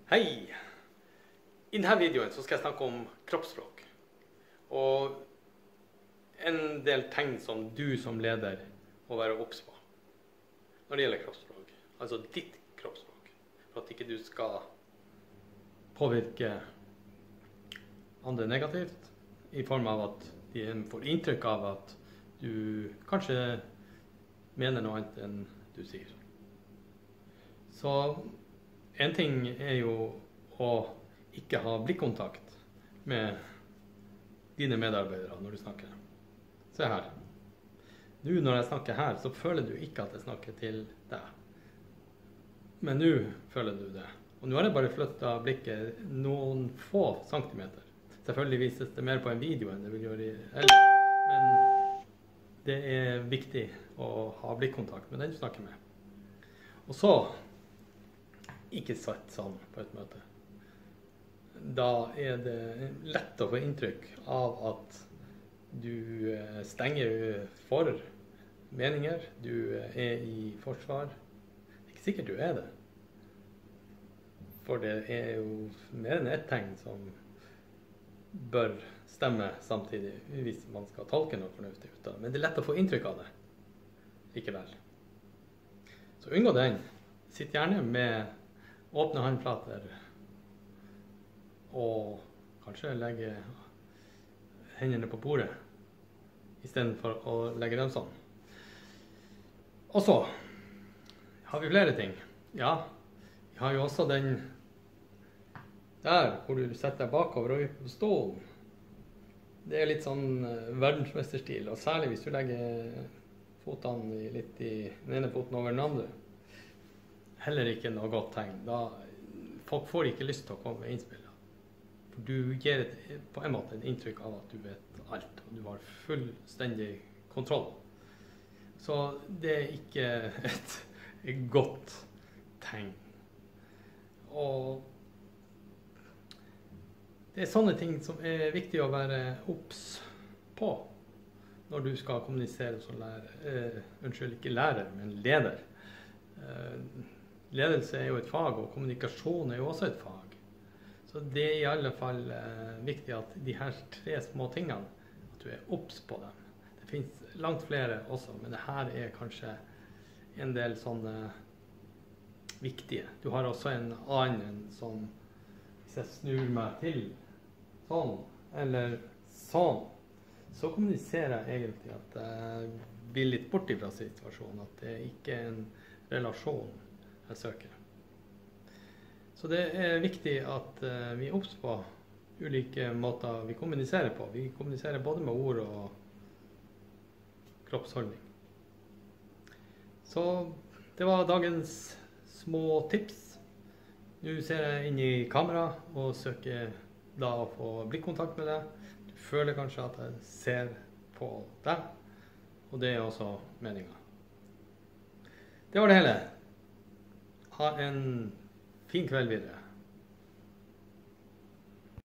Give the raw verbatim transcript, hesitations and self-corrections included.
Hei! I denne videoen så skal jeg snakke om kroppsspråk. Og en del tegn som du som leder må være obs på når det gjelder kroppsspråk. Altså ditt kroppsspråk. For at ikke du skal påvirke andre negativt, i form av at de får inntrykk av at du kanskje mener noe annet enn du sier. Så en ting er jo å ikke ha blikkontakt med dine medarbeidere når du snakker. Se her. Nå når jeg snakker her, så føler du ikke at jeg snakker til deg. Men nå føler du det. Og nå har jeg bare flyttet blikket noen få centimeter. Selvfølgelig vises det mer på en video enn det vil gjøre ellers. Men det er viktig å ha blikkontakt med den du snakker med. Og så ikke satt sånn på et møte. Da er det lett å få inntrykk av at du stenger for meninger, du er i forsvar. Det er ikke sikkert du er det. For det er jo mer enn ett tegn som bør stemme samtidig, hvis man skal tolke noe fornuftig ut av. Men det er lett å få inntrykk av det likevel. Så unngå den. Sitt gjerne med åpne håndflater og kanskje legge hendene på bordet i stedet for å legge dem sånn. Og så har vi flere ting. Ja, vi har jo også den der hvor du setter deg bakover og på stolen. Det er litt sånn verdensmesterstil, og særlig hvis du legger fotene litt i den ene foten over den andre. Heller ikke noe godt tegn. Da, folk får ikke lyst til å komme med innspill. For du gir et, på en måte en inntrykk av at du vet alt, og du har fullstendig kontroll. Så det er ikke et, et godt tegn. Og det er sånne ting som er viktig å være obs på når du skal kommunisere som lærer. Eh, unnskyld, ikke lærer, men leder. Eh, Ledelse er jo et fag, og kommunikasjon er jo også et fag. Så det er i alle fall eh, viktig at de her tre små tingene, at du er obs på dem. Det finnes langt flere også, men det her er kanskje en del sånne viktige. Du har også en annen som, hvis jeg snur meg til sånn, eller sånn, så kommuniserer jeg egentlig at jeg vil litt bort fra situasjonen, at det ikke er en relasjon jeg søker. Så det er viktig at uh, vi er obs på ulike måter vi kommuniserer på. Vi kommuniserer både med ord og kroppsholdning. Så det var dagens små tips. Nå ser jeg inn i kamera og søker da å få blikkontakt med deg. Du føler kanskje at jeg ser på deg, og det er også meningen. Det var det hele. Ha en fin kveld videre.